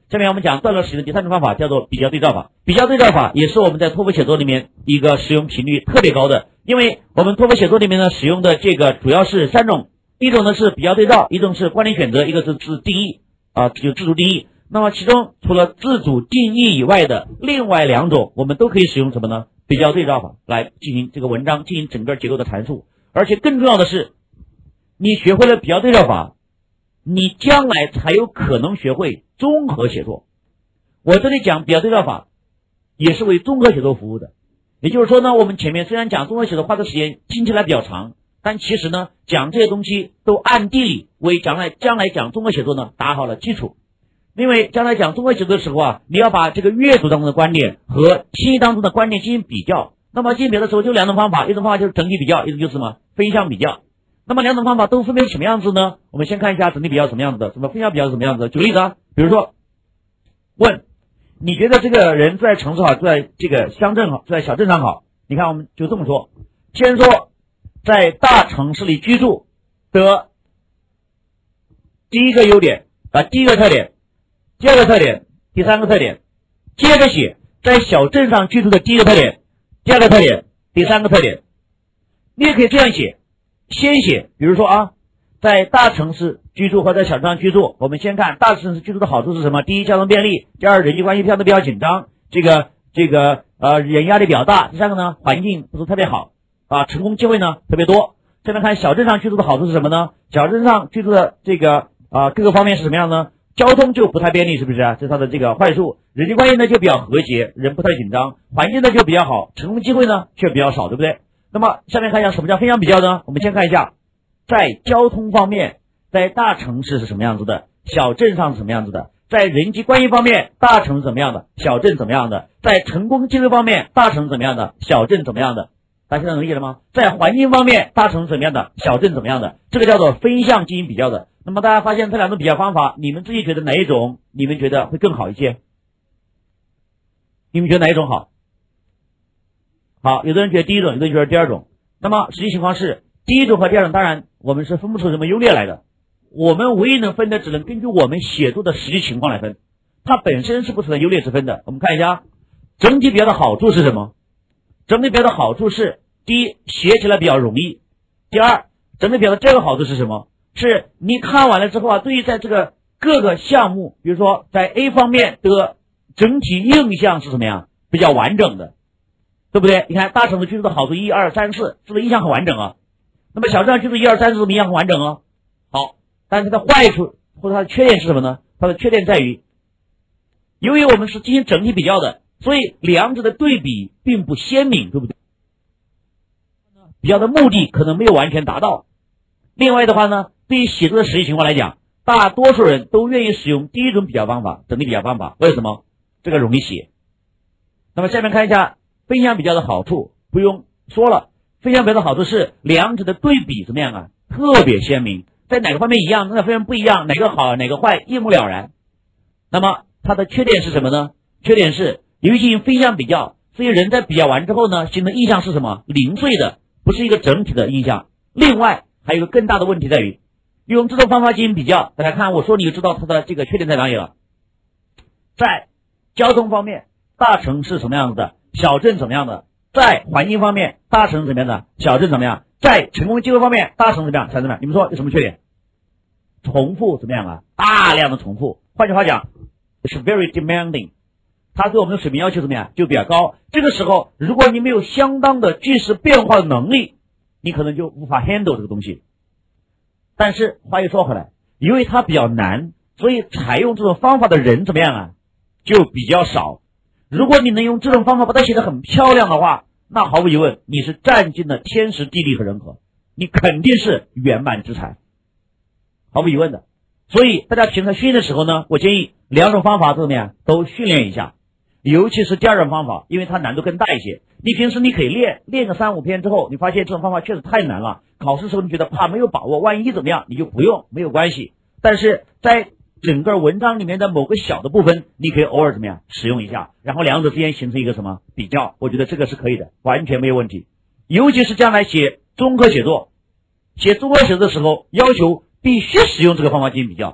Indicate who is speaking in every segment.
Speaker 1: 下面我们讲段落使用的第3种方法叫做比较对照法。比较对照法也是我们在托福写作里面一个使用频率特别高的，因为我们托福写作里面呢使用的这个主要是3种，一种呢是比较对照，一种是关联选择，一个是自定义就自主定义。那么其中除了自主定义以外的另外2种，我们都可以使用什么呢？比较对照法来进行这个文章进行整个结构的阐述。而且更重要的是，你学会了比较对照法，你将来才有可能学会综合写作。我这里讲比较对照法也是为综合写作服务的，也就是说呢，我们前面虽然讲综合写作花的时间听起来比较长，但其实呢讲这些东西都暗地里为将来讲综合写作呢打好了基础。因为将来讲综合写作的时候你要把这个阅读当中的观点和听译当中的观点进行比较。那么进行比较的时候就2种方法，一种方法就是整体比较，一种就是什么分项比较。那么2种方法都分别是什么样子呢？我们先看一下整体比较什么样子的，什么分项比较是什么样子的。举个例子比如说问你觉得这个人在城市好，在这个乡镇好，在小镇上好？你看我们就这么说，先说在大城市里居住的第一个优点，第一个特点，第2个特点，第3个特点，接着写在小镇上居住的第一个特点，第2个特点，第3个特点。你也可以这样写，先写比如说在大城市居住或者在小镇上居住，我们先看大城市居住的好处是什么？第一，交通便利；第2，人际关系相对比较紧张，人压力比较大；第3个呢，环境不是特别好成功机会呢特别多。下面看小镇上居住的好处是什么呢？小镇上居住的这个各个方面是什么样呢？交通就不太便利，是不是这是它的这个坏处。人际关系呢就比较和谐，人不太紧张，环境呢就比较好，成功机会呢却比较少，对不对？那么下面看一下什么叫分项比较呢？我们先看一下，在交通方面，在大城市是什么样子的，小镇上是什么样子的；在人际关系方面，大城市怎么样的，小镇怎么样的；在成功机会方面，大城市怎么样的，小镇怎么样的。大家现在能理解了吗？在环境方面，大城市怎么样的，小镇怎么样的，这个叫做分项进行比较的。那么大家发现这2种比较方法，你们自己觉得哪一种你们觉得会更好一些？你们觉得哪一种好？好，有的人觉得第一种，有的人觉得第2种。那么实际情况是，第一种和第2种当然我们是分不出什么优劣来的，我们唯一能分的只能根据我们写作的实际情况来分，它本身是不存在优劣之分的。我们看一下整体比较的好处是什么？整体比较的好处是，第一，写起来比较容易；第2，整体比较的这个好处是什么？是你看完了之后对于在这个各个项目，比如说在 A 方面的整体印象是什么样？比较完整的，对不对？你看大城市居住的好处1、2、3、4，是不是印象很完整那么小镇上居住1、2、3、4，是不是印象很完整好，但是它的坏处或者它的缺点是什么呢？它的缺点在于，由于我们是进行整体比较的，所以2者的对比并不鲜明，对不对？比较的目的可能没有完全达到。另外的话呢，对于写作的实际情况来讲，大多数人都愿意使用第一种比较方法，整体比较方法。为什么？这个容易写。那么下面看一下分项比较的好处，不用说了，分项比较的好处是2者的对比怎么样特别鲜明，在哪个方面一样，哪个方面不一样，哪个好哪个坏一目了然。那么它的缺点是什么呢？缺点是由于进行分项比较，所以人在比较完之后呢，形成印象是什么？零碎的，不是一个整体的印象。另外还有一个更大的问题在于，用这种方法进行比较，大家看我说你就知道它的这个缺点在哪里了。在交通方面，大城市什么样子的，小镇怎么样的；在环境方面，大城市怎么样的，小镇怎么样；在成功机会方面，大城市怎么样，小镇怎么样。你们说有什么缺点？重复怎么样大量的重复。换句话讲 ，it's very demanding， 它对我们的水平要求怎么样就比较高。这个时候，如果你没有相当的即时变化的能力，你可能就无法 handle 这个东西。但是话又说回来，因为它比较难，所以采用这种方法的人怎么样就比较少。如果你能用这种方法把它写得很漂亮的话，那毫无疑问你是占尽了天时地利和人和，你肯定是圆满之才，毫无疑问的。所以大家平常训练的时候呢，我建议2种方法怎么样都训练一下，尤其是第2种方法，因为它难度更大一些。你平时你可以练个3、5篇之后，你发现这种方法确实太难了，考试时候你觉得怕没有把握，万一怎么样，你就不用，没有关系。但是在整个文章里面的某个小的部分，你可以偶尔怎么样使用一下，然后2者之间形成一个什么比较，我觉得这个是可以的，完全没有问题。尤其是将来写综合写作，写综合写作的时候，要求必须使用这个方法进行比较。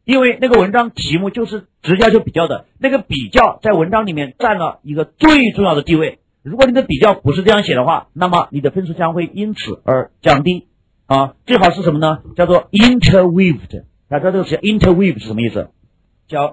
Speaker 1: 因为那个文章题目就是直接要求比较的，那个比较在文章里面占了一个最重要的地位。如果你的比较不是这样写的话，那么你的分数将会因此而降低啊。最好是什么呢？叫做 interweaved。大家知道这个词 interweave 是什么意思？叫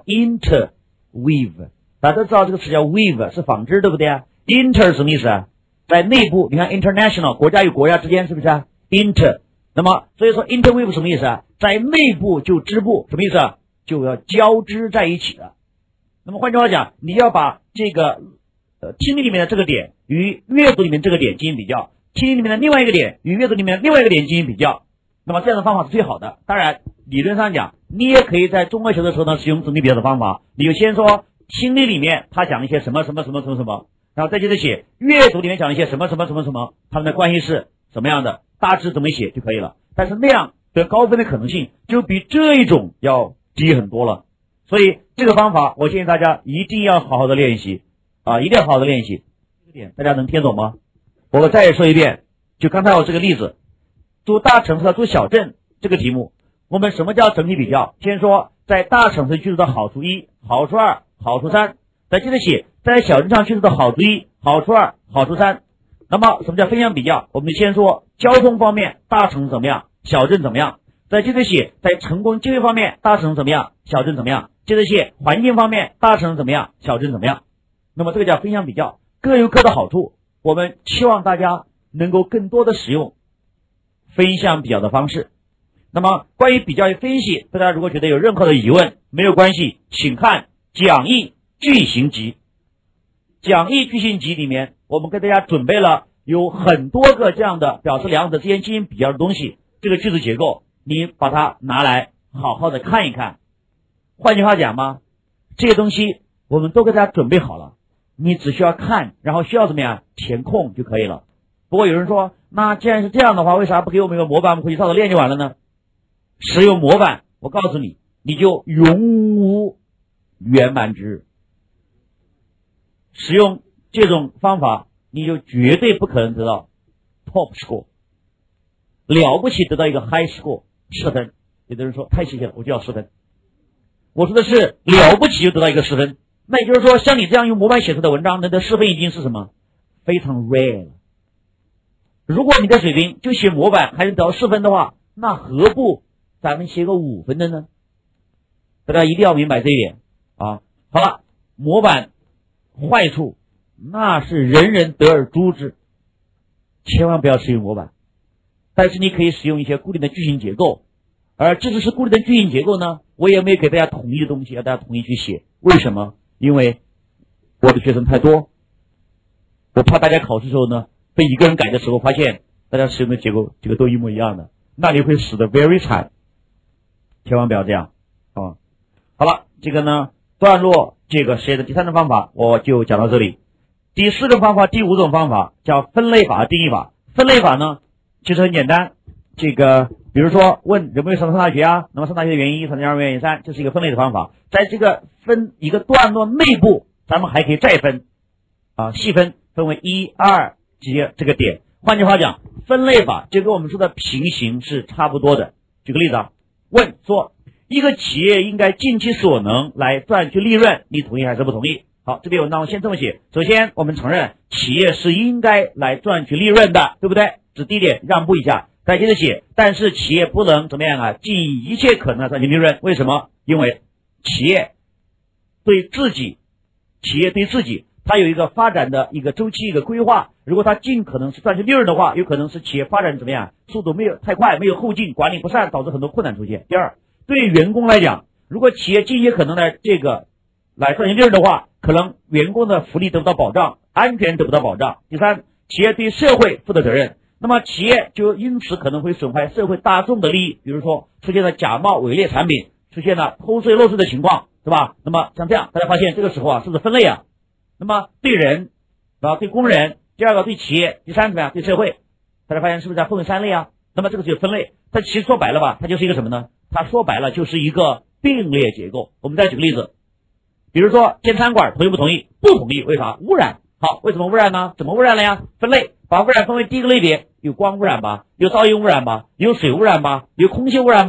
Speaker 1: interweave。大家都知道这个词叫 weave 是纺织，对不对啊？ inter 什么意思啊？在内部，你看 international 国家与国家之间是不是啊 inter？ 那么所以说 interweave 什么意思啊？在内部就织布，什么意思啊？就要交织在一起的。那么换句话讲，你要把这个听力里面的这个点与阅读里面这个点进行比较，听力里面的另外一个点与阅读里面的另外一个点进行比较，那么这样的方法是最好的。当然理论上讲，你也可以在中文学的时候呢使用整体比较的方法。你就先说听力里面他讲一些什么什么什么什么什么，然后再接着写阅读里面讲一些什么什么什么什么，他们的关系是什么样的，大致怎么写就可以了。但是那样得高分的可能性就比这一种要低很多了。所以这个方法我建议大家一定要好好的练习啊，一定要好好的练习。这个点大家能听懂吗？我再说一遍，就刚才我这个例子，做大城市和做小镇这个题目，我们什么叫整体比较？先说在大城市居住的好处一、好处二、好处三，再接着写在小镇上居住的好处一、好处二、好处三。那么什么叫分项比较？我们先说交通方面，大城市怎么样，小镇怎么样。再接着写在成功就业方面，大城市怎么样，小镇怎么样。接着写环境方面，大城市怎么样，小镇怎么样。那么这个叫分项比较，各有各的好处。我们期望大家能够更多的使用分项比较的方式。那么关于比较与分析，大家如果觉得有任何的疑问，没有关系，请看讲义句型集。讲义句型集里面，我们给大家准备了有很多个这样的表示两者之间进行比较的东西。这个句子结构，你把它拿来好好的看一看。换句话讲嘛，这些东西我们都给大家准备好了，你只需要看，然后需要怎么样填空就可以了。不过有人说，那既然是这样的话，为啥不给我们一个模板，我们回去照着练就完了呢？使用模板，我告诉你，你就永无圆满之日。使用这种方法，你就绝对不可能得到 top score， 了不起得到一个 high score 10分。有的人说太谢谢了，我就要10分。我说的是了不起就得到一个10分，那也就是说像你这样用模板写出的文章，那的10分已经是什么？非常 rare 了。如果你的水平就写模板还能得到10分的话，那何不咱们写个5分的呢？大家一定要明白这一点啊。好了，模板坏处那是人人得而诛之，千万不要使用模板。但是你可以使用一些固定的句型结构，而即使是固定的句型结构呢，我也没有给大家统一的东西，要大家统一去写。为什么？因为我的学生太多，我怕大家考试时候呢，被一个人改的时候，发现大家使用的结构这个都一模一样的，那你会死得 very 惨，千万不要这样啊！好了，这个呢段落这个实验的第3种方法我就讲到这里。第4种方法，第5种方法叫分类法、定义法。分类法呢其实很简单，这个比如说问有没有上大学啊，那么上大学的原因1、3、2、原因3，这是一个分类的方法。在这个分一个段落内部，咱们还可以再分啊，细分为1、2级这个点。换句话讲，分类法就跟我们说的平行是差不多的。举个例子啊，问说一个企业应该尽其所能来赚取利润，你同意还是不同意？好，这篇文章我先这么写。首先我们承认企业是应该来赚取利润的，对不对？这第一点，让步一下。再接着写，但是企业不能怎么样啊，尽一切可能的赚取利润。为什么？因为企业对自己它有一个发展的一个周期、一个规划。如果它尽可能是赚取利润的话，有可能是企业发展怎么样，速度没有太快，没有后劲，管理不善，导致很多困难出现。第二，对于员工来讲，如果企业尽一切可能来赚取利润的话，可能员工的福利得不到保障，安全得不到保障。第三，企业对社会负的责任，那么企业就因此可能会损害社会大众的利益，比如说出现了假冒伪劣产品，出现了偷税漏税的情况，是吧？那么像这样，大家发现这个时候啊，是不是分类啊？那么对人啊，对工人，第二个对企业，第三怎么样？对社会，大家发现是不是在分为3类啊？那么这个就是分类，它其实说白了吧，它就是一个什么呢？它说白了就是一个并列结构。我们再举个例子，比如说建餐馆，同意不同意？不同意。为啥？污染。好，为什么污染呢？怎么污染了呀？分类，把污染分为第一个类别，有光污染吧，有噪音污染吧，有水污染吧，有空气污染吧，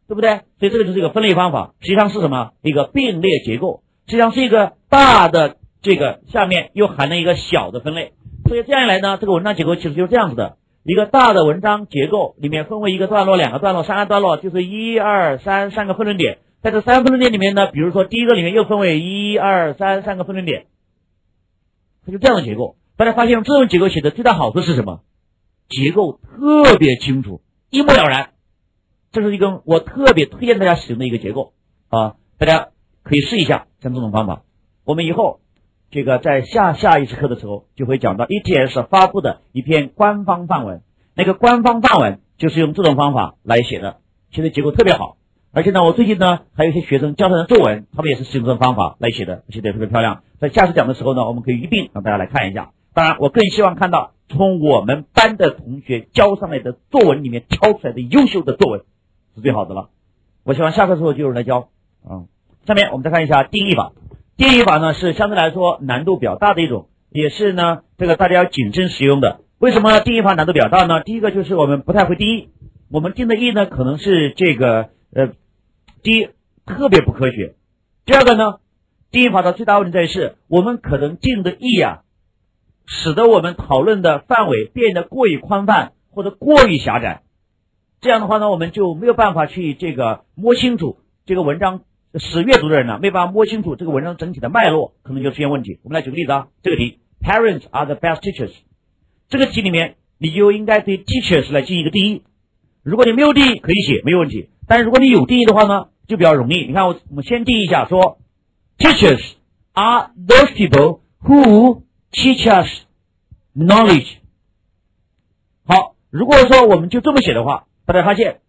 Speaker 1: 对不对？所以这个就是一个分类方法，实际上是什么？一个并列结构，实际上是一个大的这个下面又含了一个小的分类。所以这样一来呢，这个文章结构其实就是这样子的，一个大的文章结构里面分为一个段落、两个段落、三个段落，就是1、2、3三个分论点。在这3个分论点里面呢，比如说第一个里面又分为1、2、3三个分论点，它就这样的结构。大家发现这种结构写的最大好处是什么？结构特别清楚，一目了然。这是一个我特别推荐大家使用的一个结构啊，大家可以试一下像这种方法。我们以后这个在下一次课的时候就会讲到 ETS 发布的一篇官方范文，那个官方范文就是用这种方法来写的，写的结构特别好。而且呢，我最近呢还有一些学生教他的作文，他们也是使用这种方法来写的，写的也特别漂亮。在下次讲的时候呢，我们可以一并让大家来看一下。当然，我更希望看到从我们班的同学教上来的作文里面挑出来的优秀的作文是最好的了。我希望下课之后就有人来教下面我们再看一下定义法。定义法呢是相对来说难度比较大的一种，也是呢这个大家要谨慎使用的。为什么定义法难度比较大呢？第一个就是我们不太会定义，我们定的义呢可能是这个第一特别不科学。第二个呢，定义法的最大问题在于是我们可能定的义使得我们讨论的范围变得过于宽泛或者过于狭窄。这样的话呢，我们就没有办法去这个摸清楚这个文章，使阅读的人呢没办法摸清楚这个文章整体的脉络，可能就出现问题。我们来举个例子这个题 Parents are the best teachers， 这个题里面你就应该对 teachers 来进行一个定义。如果你没有定义可以写没有问题，但是如果你有定义的话呢就比较容易。你看我们先定义一下，说 Teachers are those people who teach us knowledge。 好，如果说我们就这么写的话，大家发现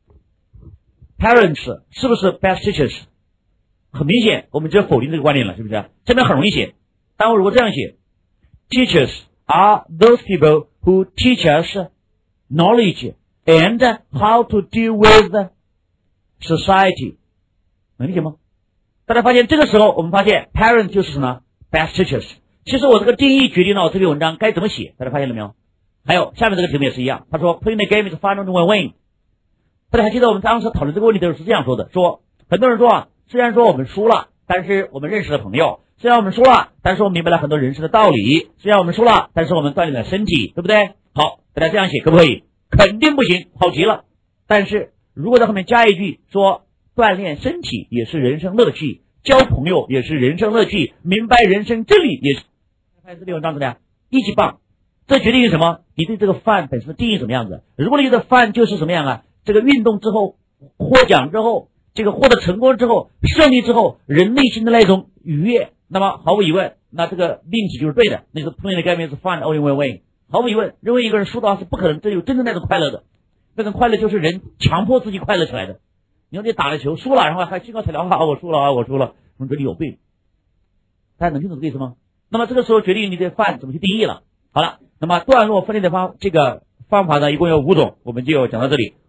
Speaker 1: parents 是不是 best teachers？ 很明显我们就否定这个观点了，是不是？这边很容易写，但我如果这样写 Teachers are those people who teach us knowledge and how to deal with society， 能理解吗？大家发现这个时候我们发现 parent 就是什么 best teachers。 其实我这个定义决定了我这篇文章该怎么写，大家发现了没有？还有下面这个题目也是一样，他说 Playing the game is fun when win。 大家还记得我们当时讨论这个问题的时候是这样说的，说很多人说虽然说我们输了，但是我们认识了朋友，虽然我们输了，但是我们明白了很多人生的道理，虽然我们输了，但是我们锻炼了身体，对不对？好，大家这样写可不可以？肯定不行，好极了。但是如果在后面加一句说锻炼身体也是人生乐趣，交朋友也是人生乐趣，明白人生真理也是。看这篇文章怎么样？一级棒。这决定于什么？你对这个饭本身的定义怎么样子？如果你觉得饭就是什么样这个运动之后获奖之后，这个获得成功之后，胜利之后，人内心的那种愉悦，那么毫无疑问，那这个命题就是对的。那个 Playing the game is fun only when win。 毫无疑问，认为一个人输的话是不可能有真正那种快乐的，那种快乐就是人强迫自己快乐起来的。你说你打了球输了，然后还兴高采烈我输了我输了，我觉得你有病。大家能听懂这个意思吗？那么这个时候决定你的饭怎么去定义了。好了，那么段落分类的这个方法呢，一共有5种，我们就讲到这里。